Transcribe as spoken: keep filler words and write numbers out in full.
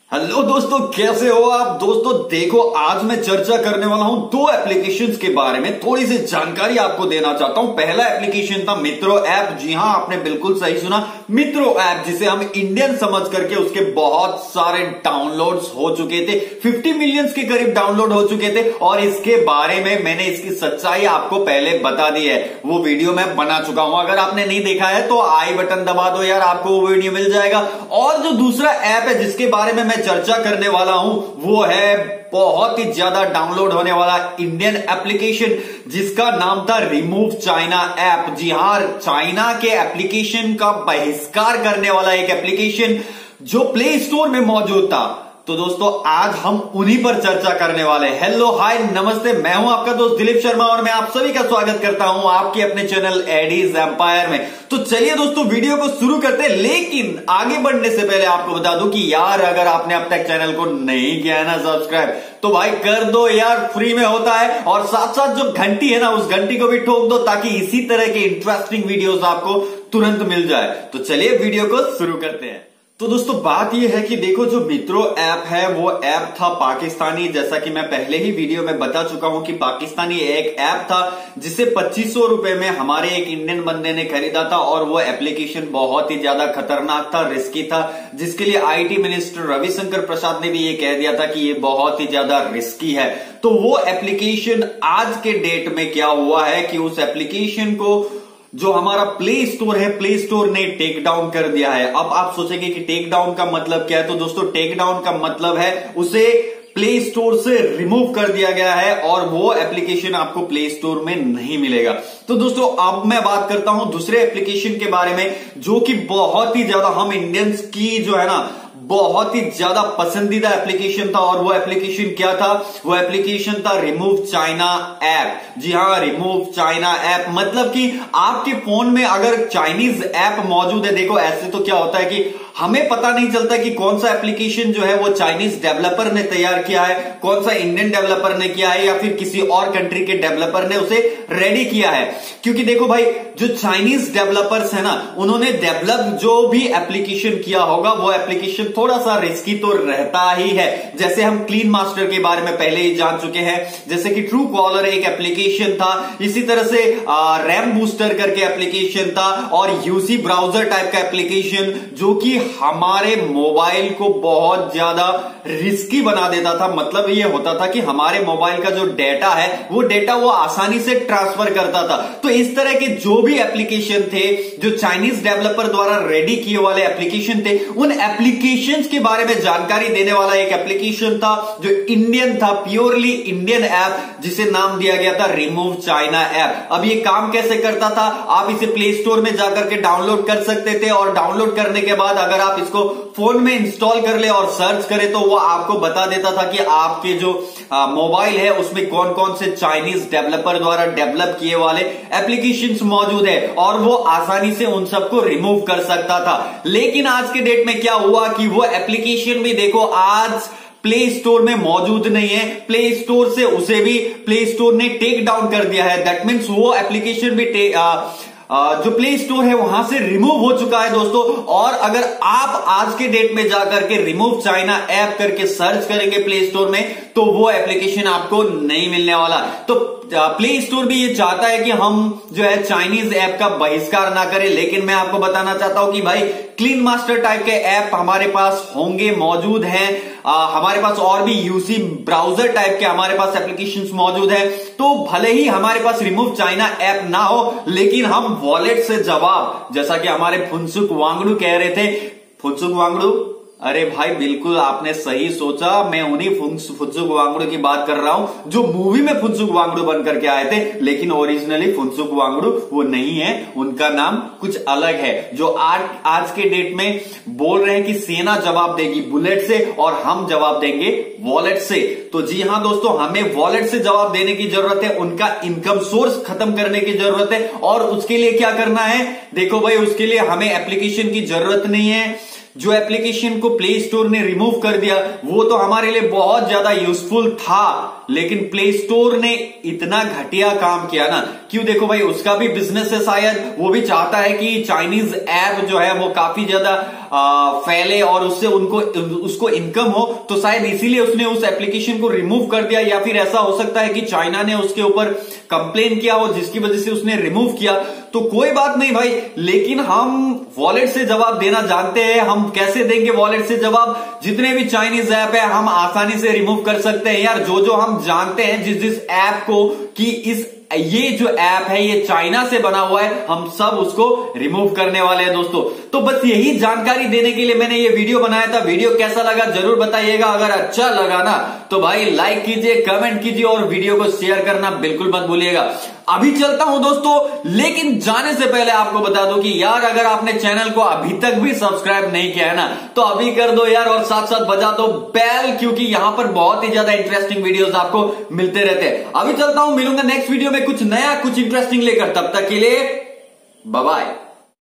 Hello दोस्तों, कैसे हो आप। दोस्तों देखो, आज मैं चर्चा करने वाला हूं दो एप्लीकेशंस के बारे में। थोड़ी सी जानकारी आपको देना चाहता हूं। पहला एप्लीकेशन था मित्रो ऐप। जी हां, आपने बिल्कुल सही सुना, मित्रो ऐप, जिसे हम इंडियन समझ करके उसके बहुत सारे डाउनलोड्स हो चुके थे। पचास मिलियंस के करीब डाउनलोड हो चुके थे और इसके बारे में मैंने इसकी सच्चाई आपको पहले बता दी है। वो वीडियो मैं बना चुका हूं। अगर आपने नहीं देखा है तो आई बटन दबा दो यार, आपको वो वीडियो मिल जाएगा। और जो दूसरा ऐप है जिसके बारे में चर्चा करने वाला हूं, वो है बहुत ही ज्यादा डाउनलोड होने वाला इंडियन एप्लीकेशन, जिसका नाम था रिमूव चाइना ऐप। जी हां, चाइना के एप्लीकेशन का बहिष्कार करने वाला एक एप्लीकेशन जो प्ले स्टोर में मौजूद था। तो दोस्तों आज हम उन्हीं पर चर्चा करने वाले हैं। हेलो, हाय, नमस्ते, मैं हूं आपका दोस्त दिलीप शर्मा और मैं आप सभी का स्वागत करता हूं आपके अपने चैनल एडीज एम्पायर में। तो चलिए दोस्तों, वीडियो को शुरू करते हैं। लेकिन आगे बढ़ने से पहले आपको बता दूं कि यार, अगर आपने अब तक चैनल को नहीं किया है ना सब्सक्राइब, तो भाई कर दो यार, फ्री में होता है। और साथ साथ जो घंटी है ना, उस घंटी को भी ठोक दो ताकि इसी तरह के इंटरेस्टिंग वीडियोस आपको तुरंत मिल जाए। तो चलिए वीडियो को शुरू करते हैं। तो दोस्तों बात यह है कि देखो, जो मित्रो ऐप है वो ऐप था पाकिस्तानी। जैसा कि मैं पहले ही वीडियो में बता चुका हूं कि पाकिस्तानी एक ऐप था जिसे पच्चीस सौ रुपए में हमारे एक इंडियन बंदे ने खरीदा था। और वो एप्लीकेशन बहुत ही ज्यादा खतरनाक था, रिस्की था, जिसके लिए आईटी मिनिस्टर रविशंकर प्रसाद ने भी ये कह दिया था कि ये बहुत ही ज्यादा रिस्की है। तो वो एप्लीकेशन आज के डेट में क्या हुआ है कि उस एप्लीकेशन को जो हमारा प्ले स्टोर है, प्ले स्टोर ने टेक डाउन कर दिया है। अब आप सोचेंगे कि टेक डाउन का मतलब क्या है। तो दोस्तों टेक डाउन का मतलब है उसे प्ले स्टोर से रिमूव कर दिया गया है और वो एप्लीकेशन आपको प्ले स्टोर में नहीं मिलेगा। तो दोस्तों अब मैं बात करता हूं दूसरे एप्लीकेशन के बारे में, जो कि बहुत ही ज्यादा हम इंडियंस की जो है ना बहुत ही ज्यादा पसंदीदा एप्लीकेशन था। और वो एप्लीकेशन क्या था? वो एप्लीकेशन था रिमूव चाइना ऐप। जी हां, रिमूव चाइना ऐप मतलब कि आपके फोन में अगर चाइनीज ऐप मौजूद है। देखो ऐसे तो क्या होता है कि हमें पता नहीं चलता कि कौन सा एप्लीकेशन जो है वो चाइनीज डेवलपर ने तैयार किया है, कौन सा इंडियन डेवलपर ने किया है, या फिर किसी और कंट्री के डेवलपर ने उसे रेडी किया है। क्योंकि देखो भाई, जो चाइनीज डेवलपर्स है ना, उन्होंने डेवलप जो भी एप्लीकेशन किया होगा वो एप्लीकेशन थोड़ा सा रिस्की तो रहता ही है। जैसे हम क्लीन मास्टर के बारे में पहले ही जान चुके हैं, जैसे कि ट्रू कॉलर एक एप्लीकेशन था, इसी तरह से रैम बूस्टर करके एप्लीकेशन था, और यूसी ब्राउजर टाइप का एप्लीकेशन जो कि हमारे मोबाइल को बहुत ज्यादा रिस्की बना देता था। मतलब ये होता था कि हमारे मोबाइल का जो डेटा है वो डेटा वो आसानी से ट्रांसफर करता था। तो इस तरह के जो भी एप्लीकेशन थे, जो चाइनीज डेवलपर द्वारा रेडी किए वाले एप्लीकेशन थे, उन एप्लीकेशंस के बारे में जानकारी देने वाला एक एप्लीकेशन था जो इंडियन था, प्योरली इंडियन ऐप, जिसे नाम दिया गया था रिमूव चाइना ऐप। अब ये काम कैसे करता था? आप इसे प्ले स्टोर में जाकर के डाउनलोड कर सकते थे और डाउनलोड करने के बाद अगर आप इसको फोन में इंस्टॉल कर ले और सर्च करें तो वो आपको बता देता था कि आपके जो मोबाइल है उसमें कौन कौन से चाइनीज डेवलपर द्वारा डेवलप किए वाले एप्लीकेशंस मौजूद है, और वो आसानी से उन सबको रिमूव कर सकता था। लेकिन आज के डेट में क्या हुआ कि वो एप्लीकेशन भी देखो आज प्ले स्टोर में मौजूद नहीं है। प्ले स्टोर से उसे भी प्ले स्टोर ने टेक डाउन कर दिया है। दैट मीन्स वो एप्लीकेशन भी टेक आ, जो प्ले स्टोर है वहां से रिमूव हो चुका है दोस्तों। और अगर आप आज के डेट में जाकर के रिमूव चाइना ऐप करके सर्च करेंगे प्ले स्टोर में, तो वो एप्लीकेशन आपको नहीं मिलने वाला। तो प्ले स्टोर भी ये चाहता है कि हम जो है चाइनीज ऐप का बहिष्कार ना करें। लेकिन मैं आपको बताना चाहता हूं कि भाई क्लीन मास्टर टाइप के ऐप हमारे पास होंगे, मौजूद हैं। आ, हमारे पास और भी यूसी ब्राउजर टाइप के हमारे पास एप्लीकेशंस मौजूद है। तो भले ही हमारे पास रिमूव चाइना ऐप ना हो, लेकिन हम वॉलेट से जवाब, जैसा कि हमारे फुनसुक वांगडू कह रहे थे, फुनसुक वांगडू, अरे भाई बिल्कुल आपने सही सोचा, मैं उन्हीं फुनसुक वांगडू की बात कर रहा हूं जो मूवी में फुनसुक वांगडू बन करके आए थे। लेकिन ओरिजिनली फुनसुक वांगडू वो नहीं है, उनका नाम कुछ अलग है। जो आज आज के डेट में बोल रहे हैं कि सेना जवाब देगी बुलेट से और हम जवाब देंगे वॉलेट से। तो जी हां दोस्तों, हमें वॉलेट से जवाब देने की जरूरत है, उनका इनकम सोर्स खत्म करने की जरूरत है। और उसके लिए क्या करना है? देखो भाई, उसके लिए हमें एप्लीकेशन की जरूरत नहीं है। जो एप्लीकेशन को प्ले स्टोर ने रिमूव कर दिया वो तो हमारे लिए बहुत ज्यादा यूजफुल था, लेकिन प्ले स्टोर ने इतना घटिया काम किया ना, क्यों? देखो भाई, उसका भी बिजनेस है, शायद वो भी चाहता है कि चाइनीज ऐप जो है वो काफी ज्यादा फैले और उससे उनको उसको इनकम हो, तो शायद इसीलिए उसने उस एप्लीकेशन को रिमूव कर दिया, या फिर ऐसा हो सकता है कि चाइना ने उसके ऊपर कंप्लेन किया हो जिसकी वजह से उसने रिमूव किया। तो कोई बात नहीं भाई, लेकिन हम वॉलेट से जवाब देना जानते हैं। हम कैसे देंगे वॉलेट से जवाब? जितने भी चाइनीज ऐप है हम आसानी से रिमूव कर सकते हैं यार। जो जो हम जानते हैं जिस जिस ऐप को कि इस ये जो ऐप है ये चाइना से बना हुआ है, हम सब उसको रिमूव करने वाले हैं दोस्तों। तो बस यही जानकारी देने के लिए मैंने ये वीडियो बनाया था। वीडियो कैसा लगा जरूर बताइएगा। अगर अच्छा लगा ना तो भाई लाइक कीजिए, कमेंट कीजिए और वीडियो को शेयर करना बिल्कुल मत भूलिएगा। अभी चलता हूं दोस्तों, लेकिन जाने से पहले आपको बता दूं कि यार अगर आपने चैनल को अभी तक भी सब्सक्राइब नहीं किया है ना तो अभी कर दो यार, और साथ साथ बजा दो बेल, क्योंकि यहां पर बहुत ही ज्यादा इंटरेस्टिंग वीडियोस आपको मिलते रहते हैं। अभी चलता हूं, मिलूंगा नेक्स्ट वीडियो में कुछ नया कुछ इंटरेस्टिंग लेकर। तब तक के लिए बाय बाय।